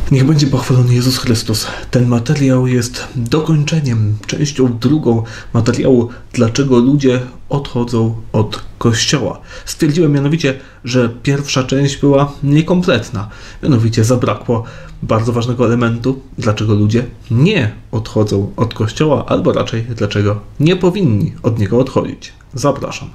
Niech będzie pochwalony Jezus Chrystus. Ten materiał jest dokończeniem, częścią drugą materiału, dlaczego ludzie odchodzą od Kościoła. Stwierdziłem mianowicie, że pierwsza część była niekompletna. Mianowicie zabrakło bardzo ważnego elementu, dlaczego ludzie nie odchodzą od Kościoła, albo raczej dlaczego nie powinni od niego odchodzić. Zapraszam.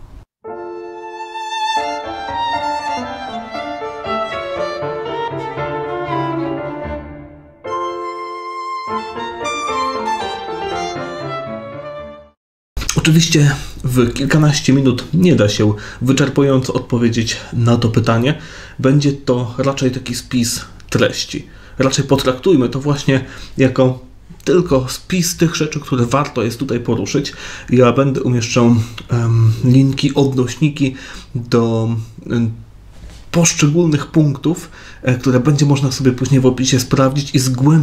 Oczywiście w kilkanaście minut nie da się wyczerpująco odpowiedzieć na to pytanie. Będzie to raczej taki spis treści. Raczej potraktujmy to właśnie jako tylko spis tych rzeczy, które warto jest tutaj poruszyć. Ja będę umieszczał linki, odnośniki do poszczególnych punktów, które będzie można sobie później w opisie sprawdzić i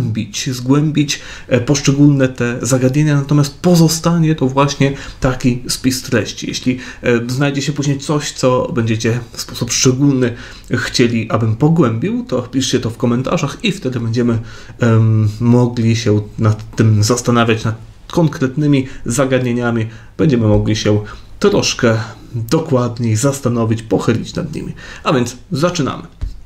zgłębić poszczególne te zagadnienia, natomiast pozostanie to właśnie taki spis treści. Jeśli znajdzie się później coś, co będziecie w sposób szczególny chcieli, abym pogłębił, to piszcie to w komentarzach i wtedy będziemy mogli się nad tym zastanawiać, nad konkretnymi zagadnieniami, będziemy mogli się troszkę dokładniej zastanowić, pochylić nad nimi. A więc zaczynamy.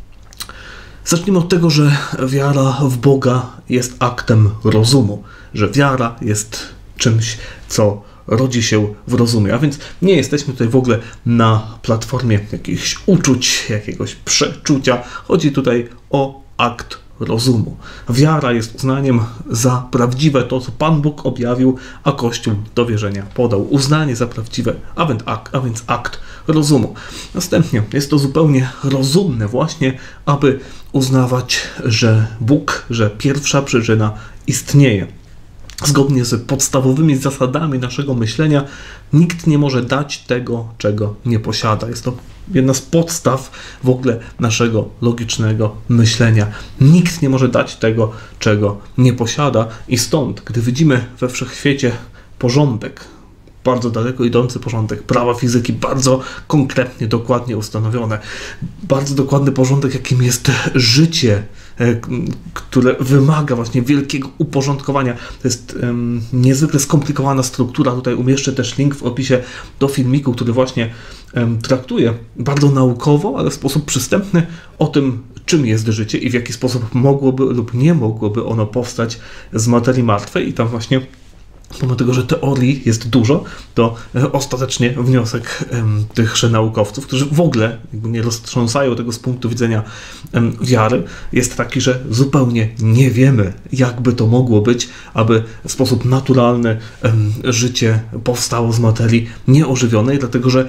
Zacznijmy od tego, że wiara w Boga jest aktem rozumu, że wiara jest czymś, co rodzi się w rozumie. A więc nie jesteśmy tutaj w ogóle na platformie jakichś uczuć, jakiegoś przeczucia. Chodzi tutaj o akt rozumu. Wiara jest uznaniem za prawdziwe to, co Pan Bóg objawił, a Kościół do wierzenia podał. Uznanie za prawdziwe, a więc akt rozumu. Następnie jest to zupełnie rozumne właśnie, aby uznawać, że Bóg, że pierwsza przyczyna istnieje. Zgodnie z podstawowymi zasadami naszego myślenia nikt nie może dać tego, czego nie posiada. Jest to jedna z podstaw w ogóle naszego logicznego myślenia. Nikt nie może dać tego, czego nie posiada i stąd, gdy widzimy we wszechświecie porządek, bardzo daleko idący porządek, prawa fizyki bardzo konkretnie, dokładnie ustanowione, bardzo dokładny porządek, jakim jest życie, które wymaga właśnie wielkiego uporządkowania. To jest niezwykle skomplikowana struktura. Tutaj umieszczę też link w opisie do filmiku, który właśnie traktuje bardzo naukowo, ale w sposób przystępny o tym, czym jest życie i w jaki sposób mogłoby lub nie mogłoby ono powstać z materii martwej. I tam właśnie, pomimo tego, że teorii jest dużo, to ostatecznie wniosek tychże naukowców, którzy w ogóle nie roztrząsają tego z punktu widzenia wiary, jest taki, że zupełnie nie wiemy, jakby to mogło być, aby w sposób naturalny życie powstało z materii nieożywionej, dlatego że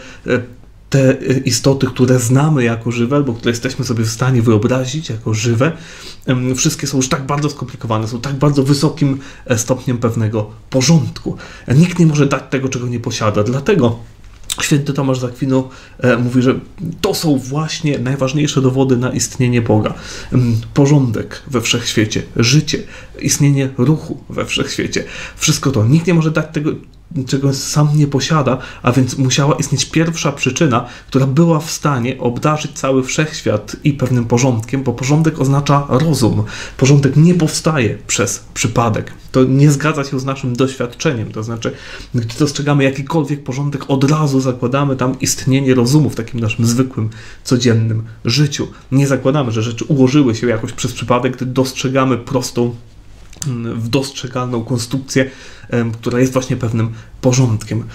te istoty, które znamy jako żywe, albo które jesteśmy sobie w stanie wyobrazić jako żywe, wszystkie są już tak bardzo skomplikowane, są tak bardzo wysokim stopniem pewnego porządku. Nikt nie może dać tego, czego nie posiada. Dlatego święty Tomasz z Akwinu mówi, że to są właśnie najważniejsze dowody na istnienie Boga. Porządek we wszechświecie, życie, istnienie ruchu we wszechświecie. Wszystko to. Nikt nie może dać tego, czego sam nie posiada, a więc musiała istnieć pierwsza przyczyna, która była w stanie obdarzyć cały wszechświat i pewnym porządkiem, bo porządek oznacza rozum. Porządek nie powstaje przez przypadek. To nie zgadza się z naszym doświadczeniem. To znaczy, gdy dostrzegamy jakikolwiek porządek, od razu zakładamy tam istnienie rozumu w takim naszym zwykłym, codziennym życiu. Nie zakładamy, że rzeczy ułożyły się jakoś przez przypadek, gdy dostrzegamy prostą, dostrzegalną konstrukcję, która jest właśnie pewnym porządkiem.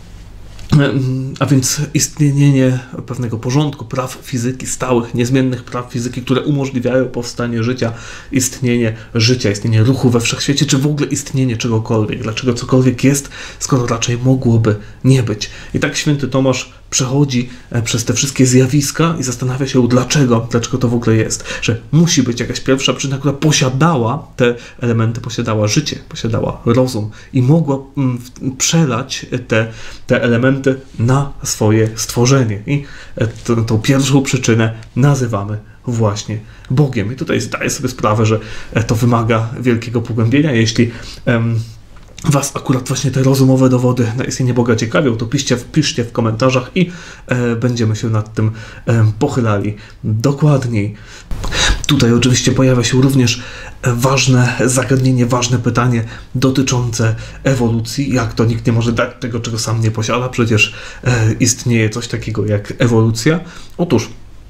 A więc istnienie pewnego porządku, praw fizyki, stałych, niezmiennych praw fizyki, które umożliwiają powstanie życia, istnienie ruchu we wszechświecie, czy w ogóle istnienie czegokolwiek. Dlaczego cokolwiek jest, skoro raczej mogłoby nie być. I tak święty Tomasz przechodzi przez te wszystkie zjawiska i zastanawia się, dlaczego to w ogóle jest. Że musi być jakaś pierwsza przyczyna, która posiadała te elementy, posiadała życie, posiadała rozum i mogła przelać te elementy na swoje stworzenie. I tą pierwszą przyczynę nazywamy właśnie Bogiem. I tutaj zdaję sobie sprawę, że to wymaga wielkiego pogłębienia. Jeśli Was akurat właśnie te rozumowe dowody na istnienie Boga ciekawią, to piszcie w komentarzach i będziemy się nad tym pochylali dokładniej. Tutaj oczywiście pojawia się również ważne zagadnienie, ważne pytanie dotyczące ewolucji. Jak to nikt nie może dać tego, czego sam nie posiada? Przecież istnieje coś takiego jak ewolucja. Otóż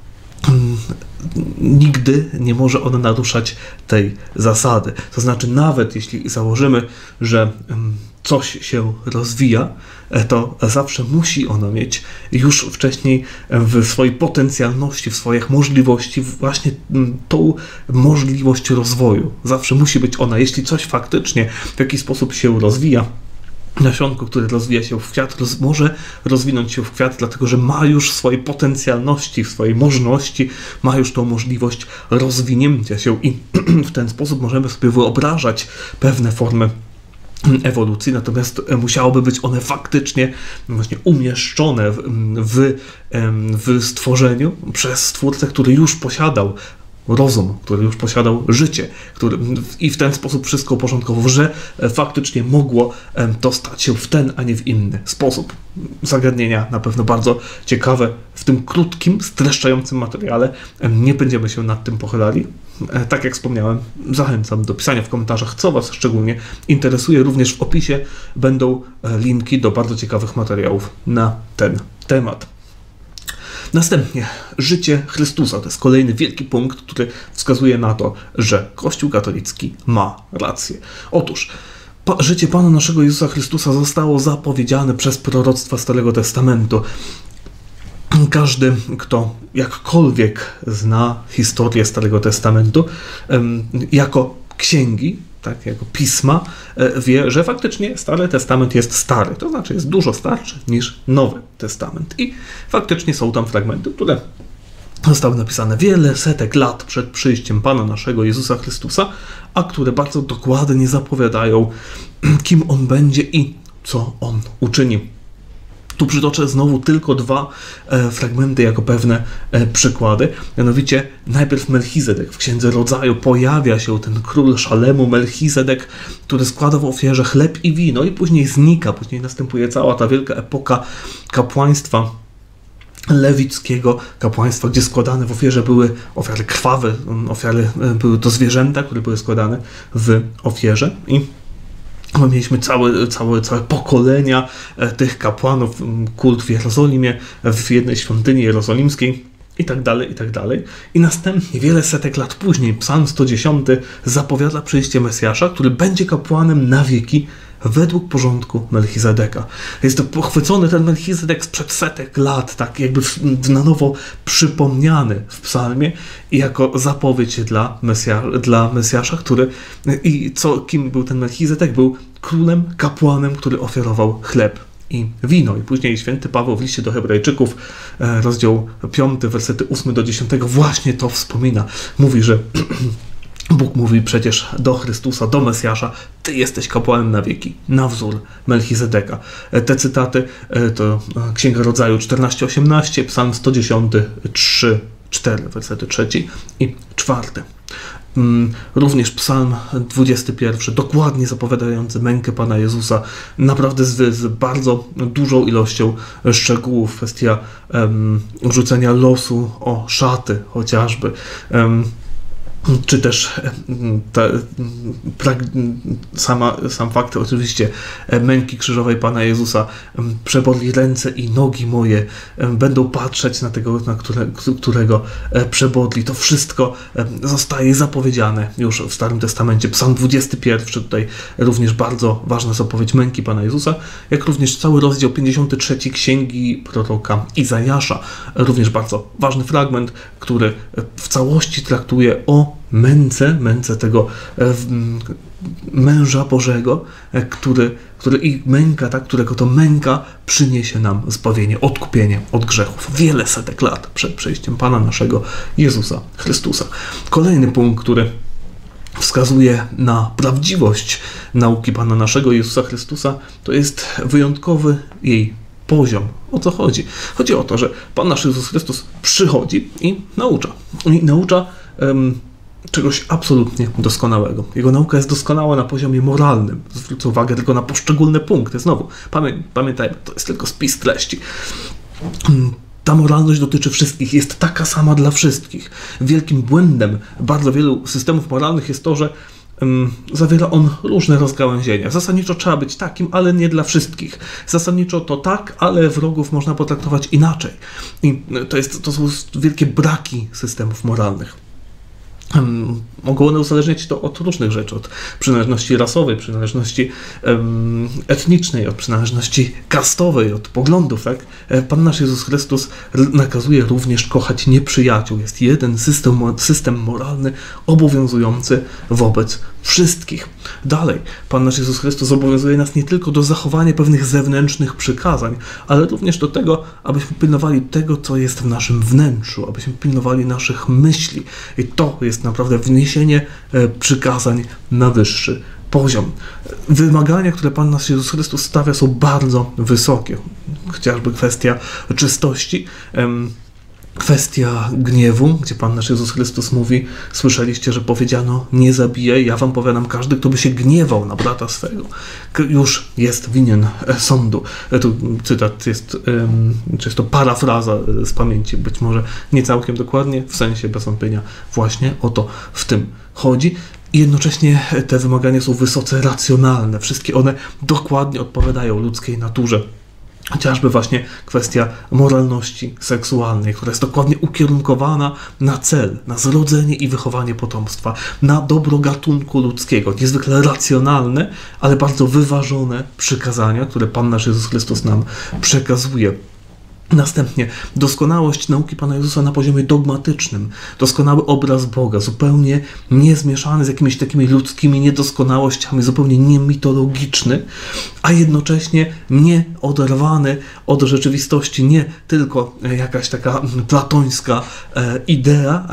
nigdy nie może ona naruszać tej zasady. To znaczy, nawet jeśli założymy, że coś się rozwija, to zawsze musi ono mieć już wcześniej w swojej potencjalności, w swoich możliwości właśnie tą możliwość rozwoju. Zawsze musi być ona. Jeśli coś faktycznie w jakiś sposób się rozwija, nasionko, które rozwija się w kwiat, może rozwinąć się w kwiat, dlatego że ma już w swojej potencjalności, w swojej możności, ma już tą możliwość rozwinięcia się i w ten sposób możemy sobie wyobrażać pewne formy ewolucji, natomiast musiałoby być one faktycznie właśnie umieszczone w stworzeniu przez stwórcę, który już posiadał rozum, który już posiadał życie, i w ten sposób wszystko uporządkował, że faktycznie mogło to stać się w ten, a nie w inny sposób. Zagadnienia na pewno bardzo ciekawe w tym krótkim, streszczającym materiale. Nie będziemy się nad tym pochylali. Tak jak wspomniałem, zachęcam do pisania w komentarzach, co Was szczególnie interesuje. Również w opisie będą linki do bardzo ciekawych materiałów na ten temat. Następnie życie Chrystusa. To jest kolejny wielki punkt, który wskazuje na to, że Kościół katolicki ma rację. Otóż życie Pana naszego Jezusa Chrystusa zostało zapowiedziane przez proroctwa Starego Testamentu. Każdy, kto jakkolwiek zna historię Starego Testamentu jako księgi, tak, jako pisma, wie, że faktycznie Stary Testament jest stary, to znaczy jest dużo starszy niż Nowy Testament. I faktycznie są tam fragmenty, które zostały napisane wiele setek lat przed przyjściem Pana naszego Jezusa Chrystusa, a które bardzo dokładnie zapowiadają, kim On będzie i co On uczyni. Tu przytoczę znowu tylko dwa fragmenty jako pewne przykłady. Mianowicie najpierw Melchizedek. W Księdze Rodzaju pojawia się ten król Szalemu, Melchizedek, który składa w ofierze chleb i wino i później znika. Później następuje cała ta wielka epoka kapłaństwa lewickiego, kapłaństwa, gdzie składane w ofierze były ofiary krwawe, były to zwierzęta, które były składane w ofierze i mieliśmy całe pokolenia tych kapłanów, kult w Jerozolimie, w jednej świątyni jerozolimskiej i tak dalej, i tak dalej. I następnie, wiele setek lat później, Psalm 110 zapowiada przyjście Mesjasza, który będzie kapłanem na wieki według porządku Melchizedeka. Jest to pochwycony ten Melchizedek sprzed setek lat, tak jakby na nowo przypomniany w psalmie i jako zapowiedź dla Mesjasza, kim był ten Melchizedek? Był królem, kapłanem, który ofiarował chleb i wino. I później święty Paweł w liście do Hebrajczyków, rozdział 5, wersety 8 do 10, właśnie to wspomina. Mówi, że Bóg mówi przecież do Chrystusa, do Mesjasza: Ty jesteś kapłanem na wieki, na wzór Melchizedeka. Te cytaty to Księga Rodzaju 14:18, Psalm 110, 3-4, wersety 3 i 4. Również Psalm 21, dokładnie zapowiadający mękę Pana Jezusa, naprawdę z bardzo dużą ilością szczegółów. Kwestia rzucenia losu o szaty chociażby. Czy też sam fakt oczywiście męki krzyżowej Pana Jezusa, przeboli ręce i nogi moje, będą patrzeć na tego, którego przebodli. To wszystko zostaje zapowiedziane już w Starym Testamencie. Psalm 21, tutaj również bardzo ważna zapowiedź męki Pana Jezusa, jak również cały rozdział 53 Księgi proroka Izajasza. Również bardzo ważny fragment, który w całości traktuje o męce tego męża Bożego, który i męka, tak, którego to męka przyniesie nam zbawienie, odkupienie od grzechów. Wiele setek lat przed przyjściem Pana naszego Jezusa Chrystusa. Kolejny punkt, który wskazuje na prawdziwość nauki Pana naszego Jezusa Chrystusa, to jest wyjątkowy jej poziom. O co chodzi? Chodzi o to, że Pan nasz Jezus Chrystus przychodzi i naucza. I naucza czegoś absolutnie doskonałego. Jego nauka jest doskonała na poziomie moralnym. Zwrócę uwagę tylko na poszczególne punkty. Znowu, pamiętajmy, to jest tylko spis treści. ta moralność dotyczy wszystkich, jest taka sama dla wszystkich. Wielkim błędem bardzo wielu systemów moralnych jest to, że zawiera on różne rozgałęzienia. Zasadniczo trzeba być takim, ale nie dla wszystkich. Zasadniczo to tak, ale wrogów można potraktować inaczej. I to są wielkie braki systemów moralnych. Mogą one uzależniać to od różnych rzeczy, od przynależności rasowej, przynależności etnicznej, od przynależności kastowej, od poglądów. Tak? Pan nasz Jezus Chrystus nakazuje również kochać nieprzyjaciół. Jest jeden system moralny obowiązujący wobec wszystkich. Dalej, Pan nasz Jezus Chrystus zobowiązuje nas nie tylko do zachowania pewnych zewnętrznych przykazań, ale również do tego, abyśmy pilnowali tego, co jest w naszym wnętrzu, abyśmy pilnowali naszych myśli. I to jest naprawdę wniesienie przykazań na wyższy poziom. Wymagania, które Pan nasz Jezus Chrystus stawia, są bardzo wysokie. Chociażby kwestia czystości, kwestia gniewu, gdzie Pan nasz Jezus Chrystus mówi: słyszeliście, że powiedziano, nie zabijaj, ja wam powiadam, każdy, kto by się gniewał na brata swego, już jest winien sądu. Tu cytat jest, czy jest to parafraza z pamięci, być może nie całkiem dokładnie, w sensie bez wątpienia właśnie o to w tym chodzi. I jednocześnie te wymagania są wysoce racjonalne. Wszystkie one dokładnie odpowiadają ludzkiej naturze. Chociażby właśnie kwestia moralności seksualnej, która jest dokładnie ukierunkowana na cel, na zrodzenie i wychowanie potomstwa, na dobro gatunku ludzkiego. Niezwykle racjonalne, ale bardzo wyważone przykazania, które Pan nasz Jezus Chrystus nam przekazuje. Następnie doskonałość nauki Pana Jezusa na poziomie dogmatycznym, doskonały obraz Boga, zupełnie niezmieszany z jakimiś takimi ludzkimi niedoskonałościami, zupełnie niemitologiczny, a jednocześnie nie oderwany od rzeczywistości, nie tylko jakaś taka platońska idea,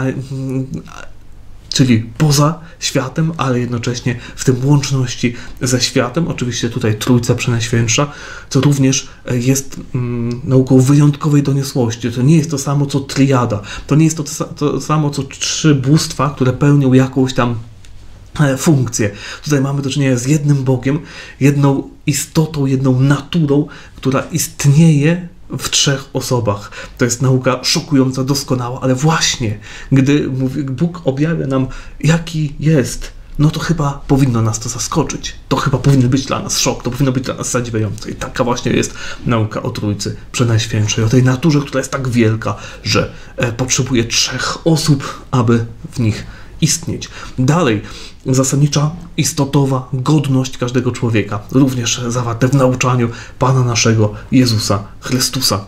czyli poza światem, ale jednocześnie w tym łączności ze światem. Oczywiście tutaj Trójca Przenajświętsza, co również jest nauką wyjątkowej doniosłości. To nie jest to samo, co triada. To nie jest to samo, co 3 bóstwa, które pełnią jakąś tam funkcję. Tutaj mamy do czynienia z jednym Bogiem, jedną istotą, jedną naturą, która istnieje w 3 osobach. To jest nauka szokująca, doskonała, ale właśnie gdy Bóg objawia nam, jaki jest, no to chyba powinno nas to zaskoczyć. To chyba powinien być dla nas szok, to powinno być dla nas zadziwiające. I taka właśnie jest nauka o Trójcy Przenajświętszej, o tej naturze, która jest tak wielka, że potrzebuje 3 osób, aby w nich istnieć. Dalej, zasadnicza, istotowa godność każdego człowieka, również zawarte w nauczaniu Pana naszego Jezusa Chrystusa.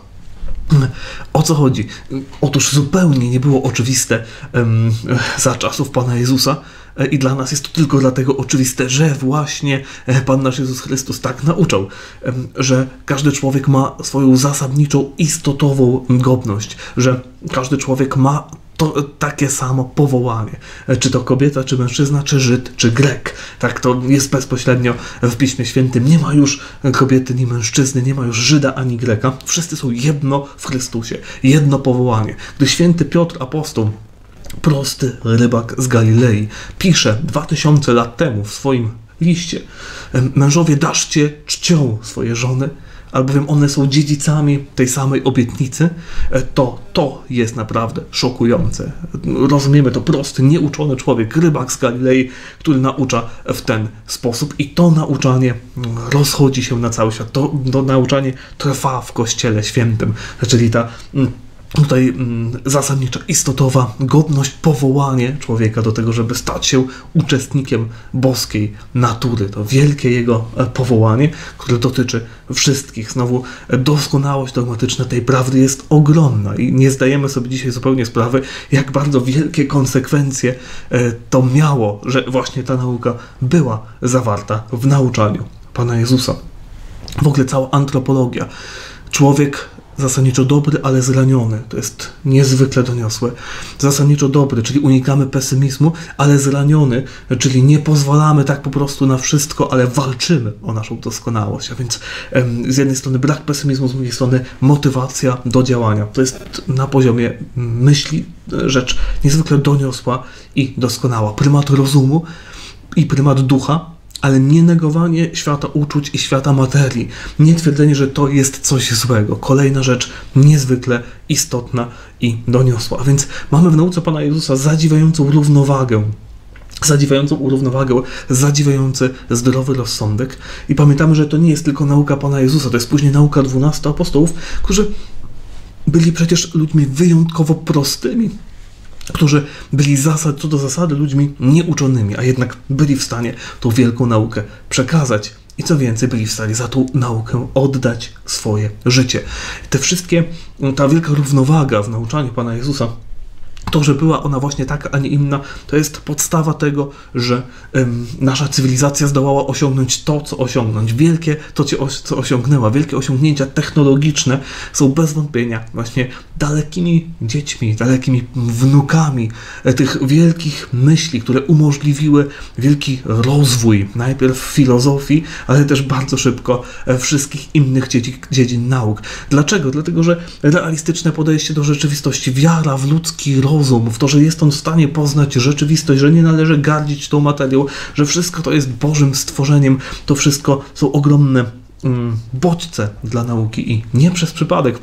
O co chodzi? Otóż zupełnie nie było oczywiste za czasów Pana Jezusa i dla nas jest to tylko dlatego oczywiste, że właśnie Pan nasz Jezus Chrystus tak nauczał, że każdy człowiek ma swoją zasadniczą, istotową godność, że każdy człowiek ma to takie samo powołanie. Czy to kobieta, czy mężczyzna, czy Żyd, czy Grek. Tak to jest bezpośrednio w Piśmie Świętym. Nie ma już kobiety, ni mężczyzny, nie ma już Żyda, ani Greka. Wszyscy są jedno w Chrystusie. Jedno powołanie. Gdy święty Piotr Apostoł, prosty rybak z Galilei, pisze 2000 lat temu w swoim liście: mężowie, darzcie czcią swoje żony, albowiem one są dziedzicami tej samej obietnicy, to jest naprawdę szokujące. Rozumiemy to, prosty, nieuczony człowiek, rybak z Galilei, który naucza w ten sposób i to nauczanie rozchodzi się na cały świat. To nauczanie trwa w Kościele Świętym, czyli ta tutaj zasadnicza, istotowa godność, powołanie człowieka do tego, żeby stać się uczestnikiem boskiej natury. To wielkie jego powołanie, które dotyczy wszystkich. Znowu doskonałość dogmatyczna tej prawdy jest ogromna i nie zdajemy sobie dzisiaj zupełnie sprawy, jak bardzo wielkie konsekwencje to miało, że właśnie ta nauka była zawarta w nauczaniu Pana Jezusa. W ogóle cała antropologia. Człowiek zasadniczo dobry, ale zraniony. To jest niezwykle doniosłe. Zasadniczo dobry, czyli unikamy pesymizmu, ale zraniony, czyli nie pozwalamy tak po prostu na wszystko, ale walczymy o naszą doskonałość. A więc z jednej strony brak pesymizmu, z drugiej strony motywacja do działania. To jest na poziomie myśli rzecz niezwykle doniosła i doskonała. Prymat rozumu i prymat ducha ale nie negowanie świata uczuć i świata materii. Nie twierdzenie, że to jest coś złego. Kolejna rzecz niezwykle istotna i doniosła. A więc mamy w nauce Pana Jezusa zadziwiającą równowagę, zadziwiający zdrowy rozsądek. I pamiętamy, że to nie jest tylko nauka Pana Jezusa, to jest później nauka 12 apostołów, którzy byli przecież ludźmi wyjątkowo prostymi, którzy byli co do zasady ludźmi nieuczonymi, a jednak byli w stanie tą wielką naukę przekazać. I co więcej, byli w stanie za tą naukę oddać swoje życie. Ta wielka równowaga w nauczaniu Pana Jezusa, to, że była ona właśnie taka, a nie inna, to jest podstawa tego, że nasza cywilizacja zdołała osiągnąć to, co osiągnąć. Co osiągnęła. Wielkie osiągnięcia technologiczne są bez wątpienia właśnie dalekimi dziećmi, dalekimi wnukami tych wielkich myśli, które umożliwiły wielki rozwój, najpierw filozofii, ale też bardzo szybko wszystkich innych dziedzin nauk. Dlaczego? Dlatego, że realistyczne podejście do rzeczywistości, wiara w ludzki rozum, w to, że jest on w stanie poznać rzeczywistość, że nie należy gardzić tą materią, że wszystko to jest Bożym stworzeniem, to wszystko są ogromne bodźce dla nauki i nie przez przypadek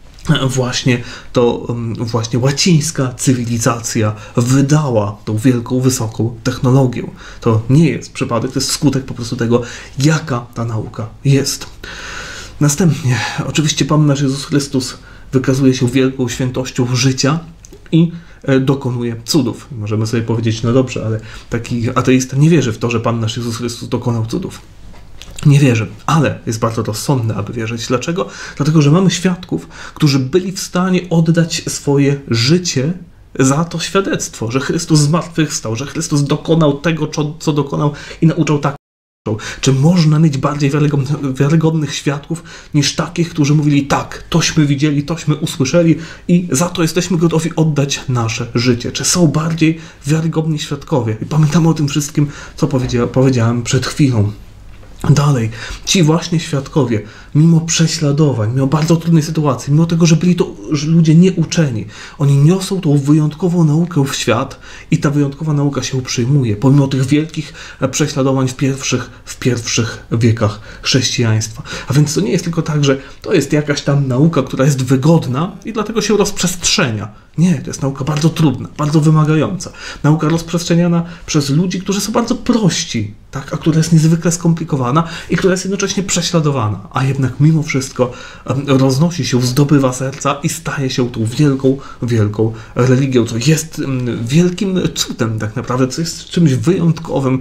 właśnie łacińska cywilizacja wydała tą wielką, wysoką technologię. To nie jest przypadek, to jest skutek po prostu tego, jaka ta nauka jest. Następnie, oczywiście Pan nasz Jezus Chrystus wykazuje się wielką świętością życia i dokonuje cudów. Możemy sobie powiedzieć, no dobrze, ale taki ateista nie wierzy w to, że Pan nasz Jezus Chrystus dokonał cudów. Nie wierzy, ale jest bardzo rozsądny, aby wierzyć. Dlaczego? Dlatego, że mamy świadków, którzy byli w stanie oddać swoje życie za to świadectwo, że Chrystus zmartwychwstał, że Chrystus dokonał tego, co dokonał i nauczał tak. Czy można mieć bardziej wiarygodnych świadków niż takich, którzy mówili tak, tośmy widzieli, tośmy usłyszeli i za to jesteśmy gotowi oddać nasze życie? Czy są bardziej wiarygodni świadkowie? I pamiętamy o tym wszystkim, co powiedziałem przed chwilą. Dalej, ci właśnie świadkowie, mimo prześladowań, mimo bardzo trudnej sytuacji, mimo tego, że byli to ludzie nieuczeni, oni niosą tą wyjątkową naukę w świat i ta wyjątkowa nauka się przyjmuje, pomimo tych wielkich prześladowań w pierwszych wiekach chrześcijaństwa. A więc to nie jest tylko tak, że to jest jakaś tam nauka, która jest wygodna i dlatego się rozprzestrzenia. Nie, to jest nauka bardzo trudna, bardzo wymagająca. Nauka rozprzestrzeniana przez ludzi, którzy są bardzo prości, tak? A która jest niezwykle skomplikowana i która jest jednocześnie prześladowana, a jednak mimo wszystko roznosi się, zdobywa serca i staje się tą wielką, wielką religią, co jest wielkim cudem tak naprawdę, co jest czymś wyjątkowym.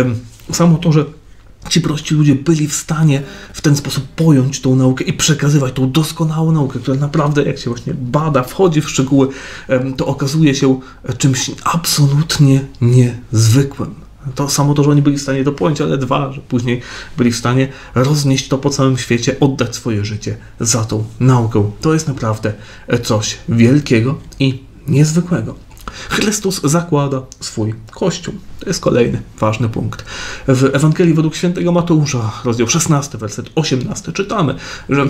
Samo to, że ci prości ludzie byli w stanie w ten sposób pojąć tą naukę i przekazywać tą doskonałą naukę, która naprawdę, jak się właśnie bada, wchodzi w szczegóły, to okazuje się czymś absolutnie niezwykłym. To samo to, że oni byli w stanie to pojąć, ale dwa, że później byli w stanie roznieść to po całym świecie, oddać swoje życie za tą naukę. To jest naprawdę coś wielkiego i niezwykłego. Chrystus zakłada swój Kościół. To jest kolejny ważny punkt. W Ewangelii według świętego Mateusza, rozdział 16, werset 18, czytamy, że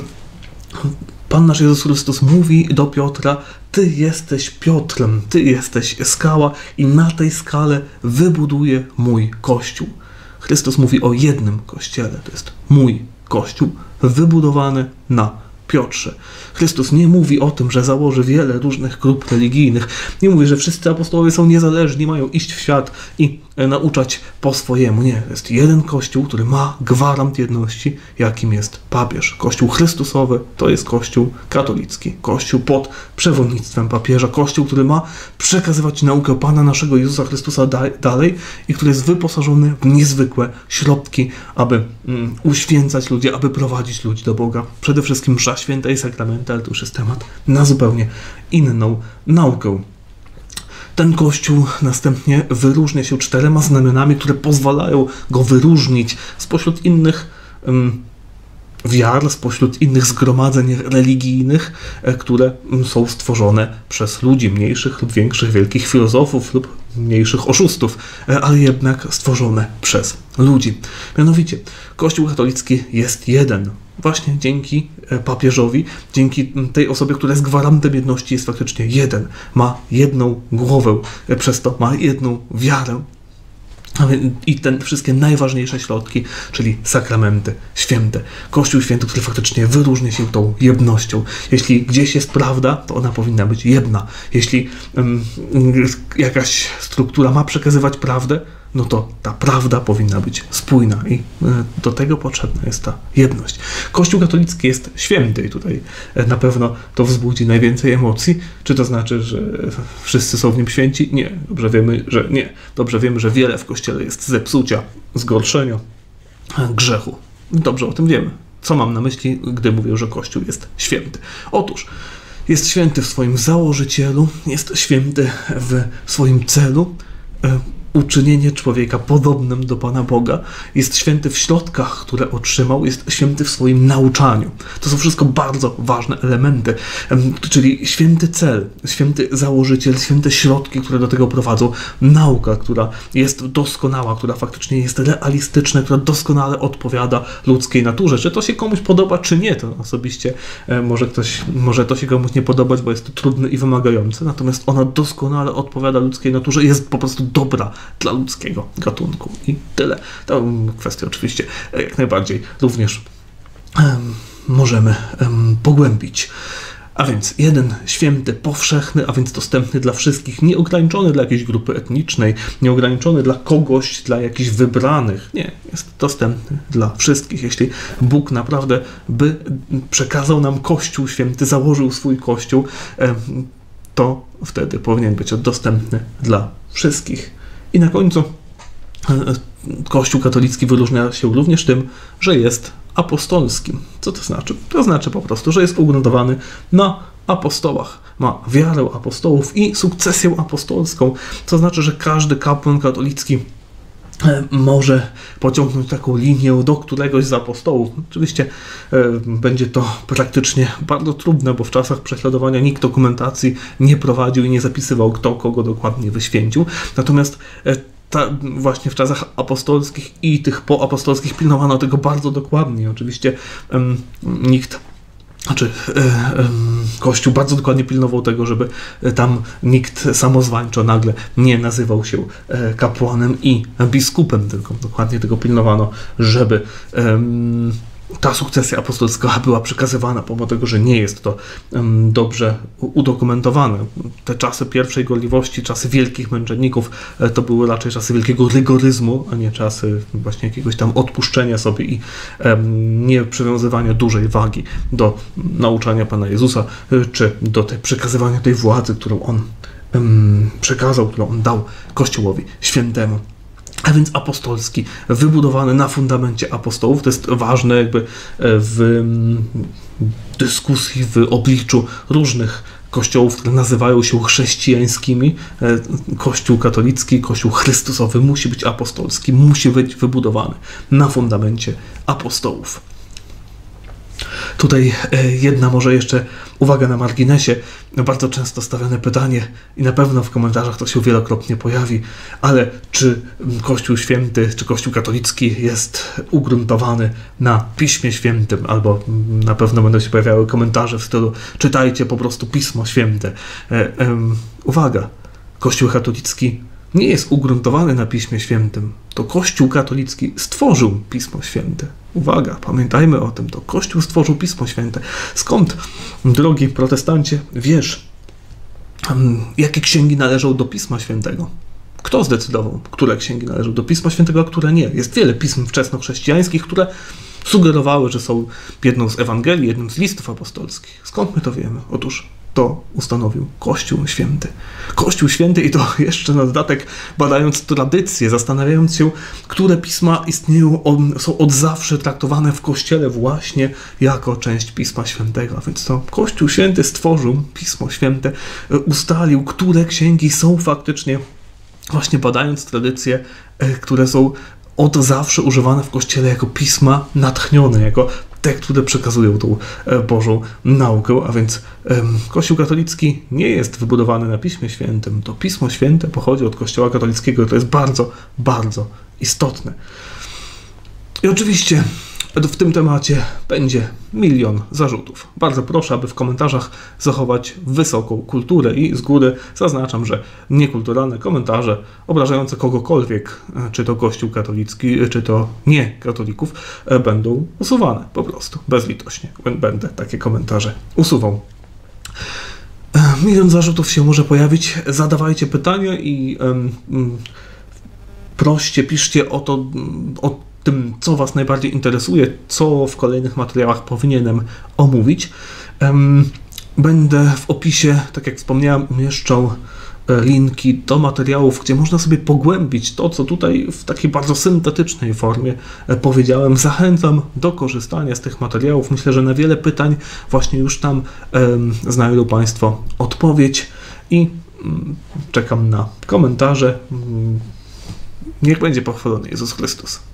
Pan nasz Jezus Chrystus mówi do Piotra: Ty jesteś Piotrem, Ty jesteś skała i na tej skale wybuduję mój Kościół. Chrystus mówi o jednym Kościele, to jest mój Kościół, wybudowany na Piotrze. Chrystus nie mówi o tym, że założy wiele różnych grup religijnych. Nie mówi, że wszyscy apostołowie są niezależni, mają iść w świat i nauczać po swojemu. Nie, to jest jeden Kościół, który ma gwarant jedności, jakim jest papież. Kościół Chrystusowy to jest Kościół katolicki. Kościół pod przewodnictwem papieża. Kościół, który ma przekazywać naukę Pana naszego Jezusa Chrystusa dalej i który jest wyposażony w niezwykłe środki, aby uświęcać ludzi, aby prowadzić ludzi do Boga. Przede wszystkim msza święta i sakramenty, ale to już jest temat na zupełnie inną naukę. Ten Kościół następnie wyróżnia się 4 znamionami, które pozwalają go wyróżnić spośród innych wiar, spośród innych zgromadzeń religijnych, które są stworzone przez ludzi mniejszych lub większych, wielkich filozofów lub mniejszych oszustów, ale jednak stworzone przez ludzi. Mianowicie, Kościół katolicki jest jeden. Właśnie dzięki papieżowi, dzięki tej osobie, która jest gwarantem jedności, jest faktycznie jeden. Ma jedną głowę, przez to ma jedną wiarę. I te wszystkie najważniejsze środki, czyli sakramenty święte. Kościół święty, który faktycznie wyróżnia się tą jednością. Jeśli gdzieś jest prawda, to ona powinna być jedna. Jeśli jakaś struktura ma przekazywać prawdę, no to ta prawda powinna być spójna i do tego potrzebna jest ta jedność. Kościół katolicki jest święty i tutaj na pewno to wzbudzi najwięcej emocji. Czy to znaczy, że wszyscy są w nim święci? Nie. Dobrze wiemy, że nie. Dobrze wiemy, że wiele w Kościele jest zepsucia, zgorszenia, grzechu. Dobrze o tym wiemy. Co mam na myśli, gdy mówię, że Kościół jest święty? Otóż jest święty w swoim założycielu, jest święty w swoim celu, uczynienie człowieka podobnym do Pana Boga, jest święty w środkach, które otrzymał, jest święty w swoim nauczaniu. To są wszystko bardzo ważne elementy, czyli święty cel, święty założyciel, święte środki, które do tego prowadzą, nauka, która jest doskonała, która faktycznie jest realistyczna, która doskonale odpowiada ludzkiej naturze. Czy to się komuś podoba, czy nie, to osobiście może to się komuś nie podobać, bo jest to trudne i wymagające, natomiast ona doskonale odpowiada ludzkiej naturze i jest po prostu dobra dla ludzkiego gatunku. I tyle. To kwestia oczywiście jak najbardziej również możemy pogłębić. A więc jeden święty, powszechny, a więc dostępny dla wszystkich, nieograniczony dla jakiejś grupy etnicznej, nieograniczony dla kogoś, dla jakichś wybranych. Nie, jest dostępny dla wszystkich. Jeśli Bóg naprawdę by przekazał nam Kościół święty, założył swój Kościół, to wtedy powinien być dostępny dla wszystkich. I na końcu Kościół katolicki wyróżnia się również tym, że jest apostolskim. Co to znaczy? To znaczy po prostu, że jest ugruntowany na apostołach. Ma wiarę apostołów i sukcesję apostolską. To znaczy, że każdy kapłan katolicki może pociągnąć taką linię do któregoś z apostołów. Oczywiście będzie to praktycznie bardzo trudne, bo w czasach prześladowania nikt dokumentacji nie prowadził i nie zapisywał, kto kogo dokładnie wyświęcił. Natomiast właśnie w czasach apostolskich i tych poapostolskich pilnowano tego bardzo dokładnie. Oczywiście Kościół bardzo dokładnie pilnował tego, żeby tam nikt samozwańczo nagle nie nazywał się kapłanem i biskupem, tylko dokładnie tego pilnowano, żeby ta sukcesja apostolska była przekazywana, pomimo tego, że nie jest to dobrze udokumentowane. Te czasy pierwszej gorliwości, czasy wielkich męczenników, to były raczej czasy wielkiego rygoryzmu, a nie czasy właśnie jakiegoś tam odpuszczenia sobie i nie przywiązywania dużej wagi do nauczania Pana Jezusa, czy do przekazywania tej władzy, którą On przekazał, którą On dał Kościołowi Świętemu. A więc apostolski, wybudowany na fundamencie apostołów. To jest ważne jakby w dyskusji, w obliczu różnych kościołów, które nazywają się chrześcijańskimi. Kościół katolicki, Kościół Chrystusowy musi być apostolski, musi być wybudowany na fundamencie apostołów. Tutaj jedna może jeszcze uwaga na marginesie, bardzo często stawiane pytanie i na pewno w komentarzach to się wielokrotnie pojawi, ale czy Kościół Święty, czy Kościół katolicki jest ugruntowany na Piśmie Świętym, albo na pewno będą się pojawiały komentarze w stylu czytajcie po prostu Pismo Święte. Uwaga, Kościół katolicki nie jest ugruntowany na Piśmie Świętym. To Kościół katolicki stworzył Pismo Święte. Uwaga, pamiętajmy o tym, to Kościół stworzył Pismo Święte. Skąd, drogi protestancie, wiesz, jakie księgi należą do Pisma Świętego? Kto zdecydował, które księgi należą do Pisma Świętego, a które nie? Jest wiele pism wczesnochrześcijańskich, które sugerowały, że są jedną z Ewangelii, jednym z listów apostolskich. Skąd my to wiemy? Otóż to ustanowił Kościół Święty. Kościół Święty i to jeszcze na dodatek badając tradycję, zastanawiając się, które pisma istnieją, są od zawsze traktowane w Kościele właśnie jako część Pisma Świętego. A więc to Kościół Święty stworzył Pismo Święte, ustalił, które księgi są faktycznie, właśnie badając tradycje, które są od zawsze używane w Kościele jako pisma natchnione, jako te, które przekazują tą Bożą naukę, a więc Kościół katolicki nie jest wybudowany na Piśmie Świętym. To Pismo Święte pochodzi od Kościoła katolickiego i to jest bardzo, bardzo istotne. I oczywiście w tym temacie będzie milion zarzutów. Bardzo proszę, aby w komentarzach zachować wysoką kulturę i z góry zaznaczam, że niekulturalne komentarze obrażające kogokolwiek, czy to Kościół katolicki, czy to nie katolików, będą usuwane po prostu, bezlitośnie. Będę takie komentarze usuwał. Milion zarzutów się może pojawić. Zadawajcie pytania i proście, piszcie o tym, co Was najbardziej interesuje, co w kolejnych materiałach powinienem omówić. Będę w opisie, tak jak wspomniałem, umieszczał linki do materiałów, gdzie można sobie pogłębić to, co tutaj w takiej bardzo syntetycznej formie powiedziałem. Zachęcam do korzystania z tych materiałów. Myślę, że na wiele pytań właśnie już tam znajdą Państwo odpowiedź i czekam na komentarze. Niech będzie pochwalony Jezus Chrystus.